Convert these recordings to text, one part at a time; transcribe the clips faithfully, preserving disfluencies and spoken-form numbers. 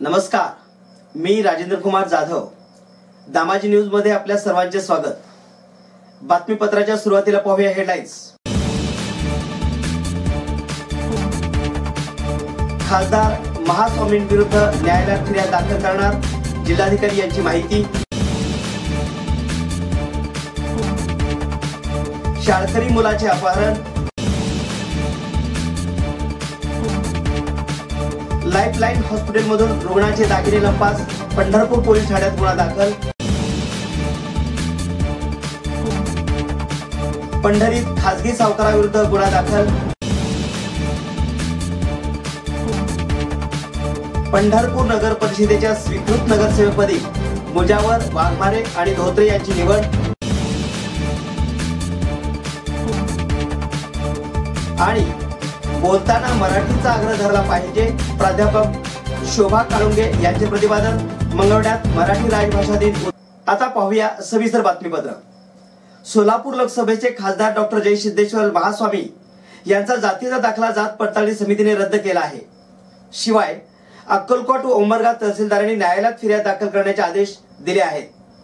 नमस्कार, मी राजेंद्र कुमार जाधव. दामाजी न्यूज मध्ये आपल्या सर्वांचे स्वागत. बातमीपत्राच्या सुरुवातीला पाहूया हेडलाईन्स. खासदार महास्वामींविरुद्ध न्यायालयात फिर्याद दाखल करणार, जिल्हाधिकारी यांची माहिती. शाळकरी मुलाचे अपहरण, लाईफलाईन हॉस्पिटलमधून रुग्णाचे दागिने लंपास, पंढरपूर पोलीस ठाण्यात गुन्हा दाखल. पंढरीत खासगी सावकाराविरुद्ध गुन्हा दाखल. पंढरपूर नगर परिषदेच्या स्वीकृत नगरसेवकपदी मुजावर, वाघमारे आणि धोत्रे यांची निवड. आणि बोलताना मराठीचा आग्रह धरला पाहिजे, प्राध्यापक शोभा काळुंगे यांचे प्रतिपादन. मंगळवेढ्यात मराठी राजभाषा दिन. आता पाहूया सविस्तर बातमीपत्र. सोलापूर लोकसभेचे खासदार डॉक्टर जयसिद्धेश्वर महास्वामी यांचा जातीचा दाखला जात पडताळणी समितीने रद्द केला आहे. शिवाय अक्कलकोट व उमरगा तहसीलदारांनी न्यायालयात फिर्याद दाखल करण्याचे आदेश दिले आहेत.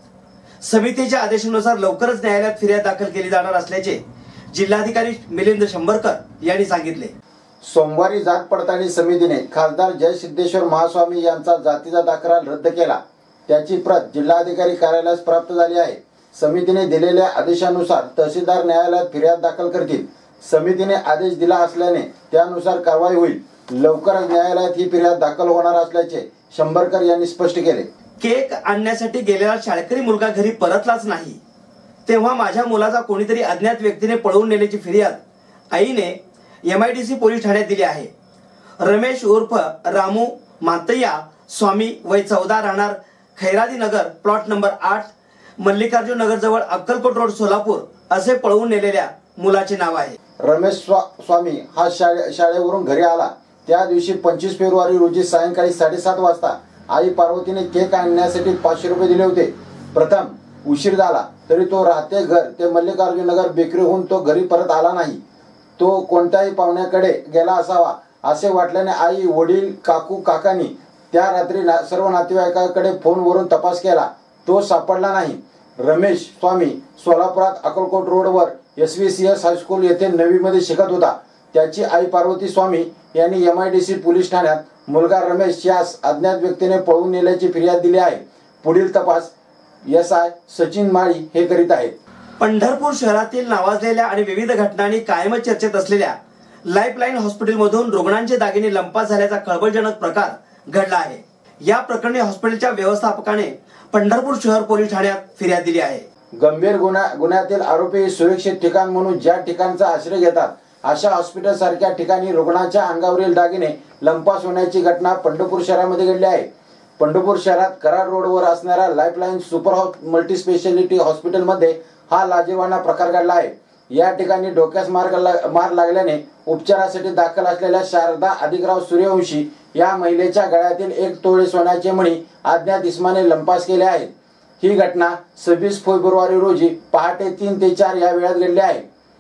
समितीच्या आदेशानुसार लवकरच न्यायालयात फिर्याद दाखल केली जाणार असल्याचे जिल्हाधिकारी मिलिंद शंभरकर यांनी सांगितले. सोमवारी जात पडताळणी समितीने खासदार जयसिद्धेश्वर महास्वामी यांचा जातीचा दाखला रद्द केला. त्याची प्रत जिल्हाधिकारी कार्यालयास प्राप्त झाली आहे. समितीने दिलेल्या आदेशानुसार तहसीलदार न्यायालयात फिर्याद दाखल करतील. समितीने आदेश दिला असल्याने त्यानुसार कारवाई होईल. लवकरच न्यायालयात ही फिर्याद दाखल होणार असल्याचे शंभरकर यांनी स्पष्ट केले. केक आणण्यासाठी गेलेला शाळकरी मुलगा घरी परतलाच नाही, तेव्हा माझ्या मुलाचा कोणीतरी अज्ञात व्यक्तीने पळवून नेल्याची फिर्याद आईने एमआयडीसी पोलीस ठाण्यात दिली आहे. रमेश उर्फ रामू मातय्या स्वामी, वय चौदा, राहणार खैरादी नगर, प्लॉट नंबर आठ, मल्लिकार्जुन नगर जवळ अक्कलकोट रोड, सोलापूर असे पळवून नेलेल्या मुलाचे नाव आहे. रमेश स्वा, स्वामी हा शाळे शाळेवरून घरी आला. त्या दिवशी पंचवीस फेब्रुवारी रोजी सायंकाळी साडेसात वाजता आई पार्वतीने केक आणण्यासाठी पाचशे रुपये दिले होते. प्रथम उशीर झाला तरी तो राहते घर ते मल्लिकार्जुन नगर बेकरीहून तो घरी परत आला नाही. तो कोणत्याही पाहुण्याकडे गेला असावा असे वाटल्याने आई, वडील, काकू, काकांनी त्या रात्री ना, सर्व नातेवाईकांकडे फोनवरून तपास केला. तो सापडला नाही. रमेश स्वामी सोलापुरात अक्कलकोट रोडवर S V C S high school येथे नववी मध्ये शिकत होता. त्याची आई पार्वती स्वामी यांनी एमआयडीसी पोलीस ठाण्यात मुलगा रमेश यास अज्ञात व्यक्तीने पळवून नेल्याची फिर्याद दिली आहे. पुढील तपास एस आय सचिन माळी हे करीत आहेत. पंढरपूर शहरातील नावाजलेल्या आणि विविध घटनांनी कायमच चर्चेत असलेल्या लाईफलाईन हॉस्पिटलमधून रुग्णांचे दागिने लंपास झाल्याचा खळबळजनक प्रकार घडला आहे. या प्रकरणी हॉस्पिटलच्या व्यवस्थापकाने पंढरपूर शहर पोलीस ठाण्यात फिर्याद दिली आहे. गंभीर गुन्हा गुन्ह्यातील आरोपी सुरक्षित ठिकाण म्हणून ज्या ठिकाणचा आश्रय घेतात अशा हॉस्पिटल सारख्या ठिकाणी रुग्णाच्या अंगावरील दागिने लंपास होण्याची घटना पंढरपूर शहरामध्ये घडली आहे. पंढरपूर शहरात कराड रोडवर असणाऱ्या लाईफलाईन सुपर मल्टी स्पेशालिटी हॉस्पिटलमध्ये हा लाजिरवाणा प्रकार घडला आहे. या ठिकाणी डोक्यास मार मार लागल्याने उपचारासाठी दाखल असलेल्या शारदा अधिकराव सूर्यवंशी या महिलेच्या गळ्यातील एक तोळे सोन्याचे मणी अज्ञात इसमाने लंपास केले आहेत. ही घटना सव्वीस फेब्रुवारी रोजी पहाटे तीन ते चार या वेळात घडली आहे.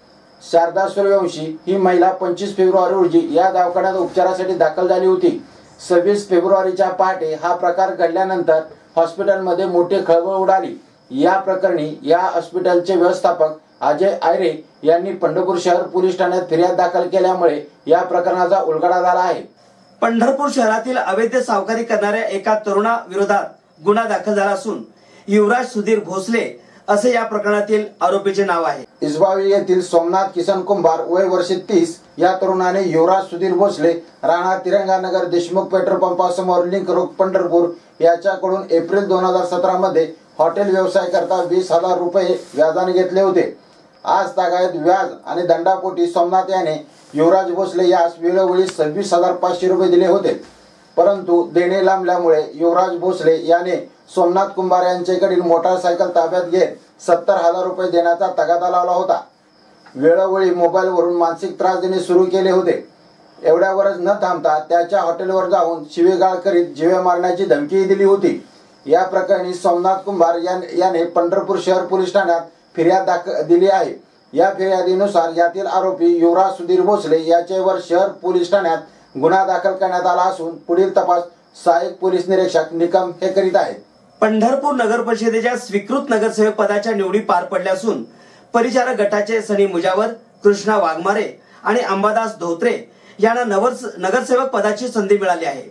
शारदा सूर्यवंशी ही महिला पंचवीस फेब्रुवारी रोजी या दवाखान्यात उपचारासाठी दाखल झाली होती. सव्वीस फेब्रुवारीच्या पहाटे हा प्रकार घडल्यानंतर हॉस्पिटलमध्ये मोठी खळबळ उडाली. या प्रकरणी या हॉस्पिटलचे व्यवस्थापक अजय आयरे यांनी पंढरपूर शहर पोलीस ठाण्यात फिर्याद दाखल केल्यामुळे या प्रकरणाचा उलगडा झाला आहे. पंढरपूर शहरातील अवैध सावकारी करणाऱ्या एका तरुणा विरोधात गुन्हा दाखल झाला असून युवराज सुधीर भोसले असे या प्रकरणातील आरोपीचे नाव आहे. इसबावी येथील सोमनाथ किसन कुंभार, वय वर्ष तीस, या तरुणाने युवराज सुधीर भोसले, राणा तिरंगा नगर, देशमुख पेट्रोल पंपासमोर लिंक रोड, पंढरपूर याच्याकडून एप्रिल दोन हजार सतरा मध्ये हॉटेल व्यवसाय करता वीस हजार रुपये व्याजाने घेतले होते. आज तागायत व्याज आणि दंडापोटी सोमनाथ याने युवराज भोसले यास वेळोवेळी सव्वीस हजार पाचशे रुपये दिले होते. परंतु देणे लांबल्यामुळे युवराज भोसले याने सोमनाथ कुंभार यांच्याकडील मोटारसायकल ताब्यात घेत सत्तर हजार रुपये देण्याचा तगादा लावला होता. वेळोवेळी मोबाईलवरून मानसिक त्रास देणे सुरू केले होते. एवढ्यावरच न थांबता त्याच्या हॉटेलवर जाऊन शिवेगाळ करीत जीवे मारण्याची धमकीही दिली होती. या प्रकरणी सोमनाथ कुंभार याने पंढरपूर शहर पोलीस ठाण्यात फिर्याद दाखल दिली आहे. या फिर्यादीनुसार यातील आरोपी युवराज सुधीर भोसले याच्यावर शहर पोलीस ठाण्यात गुन्हा दाखल करण्यात आला असून पुढील तपास सहाय्यक पोलीस निरीक्षक निकम हे करीत आहेत. पंढरपूर नगर परिषदेच्या स्वीकृत नगरसेवक पदाच्या निवडी पार पडल्या असून परिचारक गटाचे सनी मुजावर, कृष्णा वाघमारे आणि अंबादास धोत्रे यांना नगरसेवक पदाची संधी मिळाली आहे.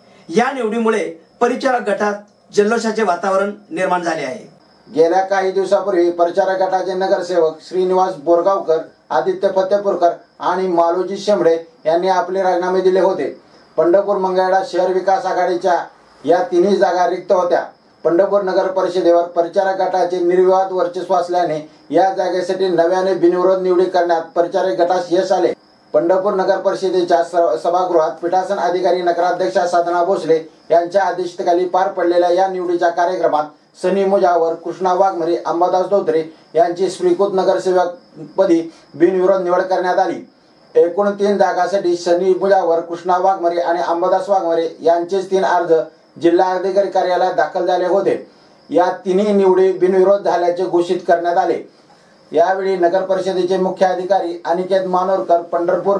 या निवडीमुळे परिचारक गटात जल्लोषाचे वातावरण निर्माण झाले आहे. गेल्या काही दिवसापूर्वी परिचारक गटाचे नगरसेवक श्रीनिवास बोरगावकर, आदित्य फतेपूरकर आणि मालोजी शेंबडे यांनी आपले राजीनामे दिले होते. पंढरपूर मंगळवेढा शहर विकास आघाडीच्या या तिन्ही जागा रिक्त होत्या. पंढरपूर नगर परिषदेवर परिचारक गटाचे निर्विवाद वर्चस्व असल्याने या जागेसाठी नव्याने बिनविरोध निवडी करण्यात परिचारक गटास यश आले. पंढरपूर नगर परिषदेच्या सभागृहात पीठासन अधिकारी नगराध्यक्षा साधना भोसले यांच्या अध्यक्षतेखाली पार पडलेल्या या निवडीच्या कार्यक्रमात सनी मुजावर, कृष्णा वाघमारे, अंबादास धोत्रे यांची स्वीकृत नगरसेवक पदी बिनविरोध निवड करण्यात आली. एकूण तीन जागांसाठी सनी मुजावर, कृष्णा वाघमारे आणि अंबादास वाघमारे यांचेच तीन अर्ज जिल्हा अधिकारी कार्यालयात दाखल झाले होते. या तिन्ही निवडी बिनविरोध झाल्याचे घोषित करण्यात आले. यावेळी नगर परिषदेचे मुख्य अधिकारी अनिकेत मानोरकर, पंढरपूर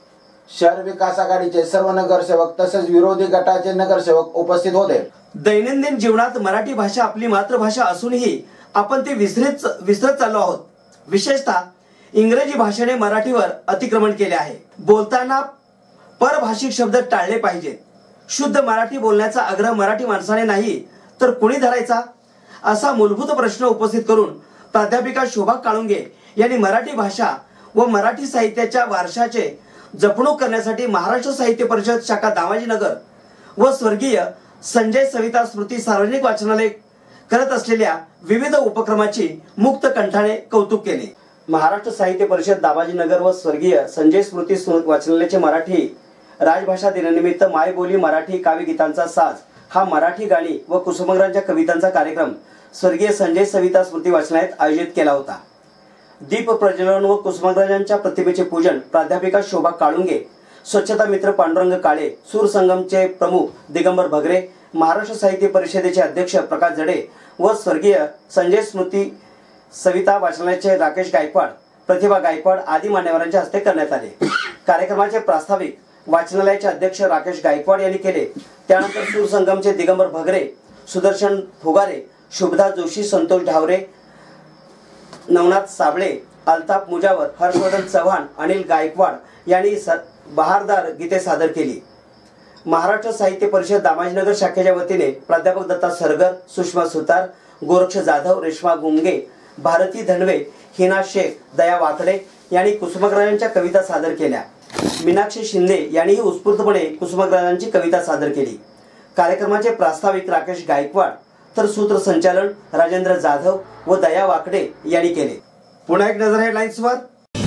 शहर विकास आघाडीचे सर्व नगरसेवक तसेच विरोधी गटाचे नगरसेवक उपस्थित होते. दैनंदिन जीवनात मराठी भाषा आपली मातृभाषा असूनही आपण ती विसरत विसरत चाललो आहोत. विशेषतः इंग्रजी भाषेने मराठीवर अतिक्रमण केले आहे. बोलताना परभाषिक शब्द टाळले पाहिजेत. शुद्ध मराठी बोलण्याचा आग्रह मराठी माणसाने नाही तर कुणी धरायचा, असा मूलभूत प्रश्न उपस्थित करून प्राध्यापिका शोभा काळुंगे यांनी मराठी भाषा व मराठी साहित्याच्या वारशाचे जपणूक करण्यासाठी महाराष्ट्र साहित्य परिषद शाखा दामाजीनगर व स्वर्गीय संजय सविता स्मृती सार्वजनिक वाचनालय करत असलेल्या विविध उपक्रमाची मुक्त कंठाने कौतुक केले. महाराष्ट्र साहित्य परिषद दामाजीनगर व स्वर्गीय संजय स्मृती वाचनालयाचे मराठी राजभाषा दिनानिमित्त मायबोली मराठी काव्यगीतांचा साज हा मराठी गाणी व कुसुमाग्रजांच्या कवितांचा कार्यक्रम स्वर्गीय संजय सविता स्मृती वाचनालयात आयोजित केला होता. दीप प्रज्वलन व कुसुमाग्रजांच्या प्रतिमेचे पूजन प्राध्यापिका शोभा काळुंगे, स्वच्छता मित्र पांडुरंग काळे, सूर संगमचे प्रमुख दिगंबर भगरे, महाराष्ट्र साहित्य परिषदेचे अध्यक्ष प्रकाश जडे व स्वर्गीय संजय स्मृती सविता वाचनालयाचे राकेश गायकवाड, प्रतिभा गायकवाड आदी मान्यवरांच्या हस्ते करण्यात आले. कार्यक्रमाचे प्रास्ताविक वाचनालयाचे अध्यक्ष राकेश गायकवाड यांनी केले. त्यानंतर सूर संगमचे दिगंबर भगरे, सुदर्शन फुगारे, शुभदा जोशी, संतोष ढावरे, नवनाथ साबळे, अल्ताफ मुजावर, हर्षवर्धन चव्हाण, अनिल गायकवाड यांनी बहारदार गीते सादर केली. महाराष्ट्र साहित्य परिषद दामाजीनगर शाखेच्या वतीने प्राध्यापक दत्ता सरगर, सुषमा सुतार, गोरक्ष जाधव, रेश्मा गुंगे, भारती धनवे, हिना शेख, दया वाकडे यांनी कुसुमाग्रजांच्या कविता सादर केल्या. मीनाक्षी शिंदे यांनीही उत्स्फूर्तपणे कुसुमाग्रजांची कविता सादर केली. कार्यक्रमाचे प्रास्ताविक राकेश गायकवाड तर सूत्रसंचालन राजेंद्र जाधव व दया वाकडे यांनी केले. पुन्हा एक नजर हेडलाईन्सवर.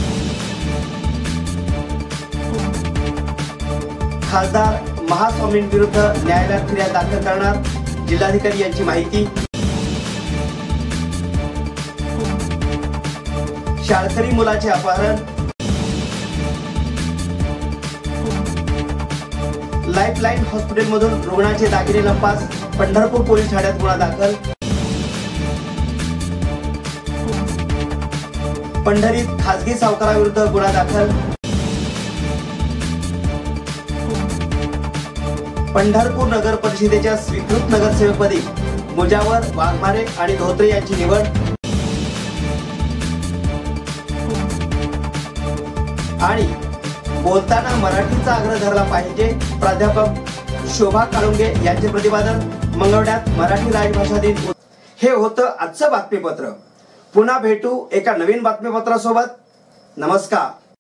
खासदार महास्वामींविरुद्ध न्यायालयात फिर्याद दाखल करणार, जिल्हाधिकारी यांची माहिती. शाळकरी मुलाचे अपहरण, लाईफलाईन हॉस्पिटलमधून रुग्णाचे दागिने लंपास, पंढरपूर पोलीस ठाण्यात गुन्हा दाखल. पंढरीत खासगी सावकाराविरुद्ध गुन्हा दाखल. पंढरपूर नगर परिषदेच्या स्वीकृत नगरसेवकपदी मुजावर, वाघमारे आणि धोत्रे यांची निवड. आणि बोलताना मराठीचा आग्रह धरला पाहिजे, प्राध्यापक शोभा काळुंगे यांचे प्रतिपादन. मंगळवेढ्यात मराठी राजभाषा दिन. हे होतं आजचं बातमीपत्र. पुन्हा भेटू एका नवीन बातमीपत्रासोबत. नमस्कार.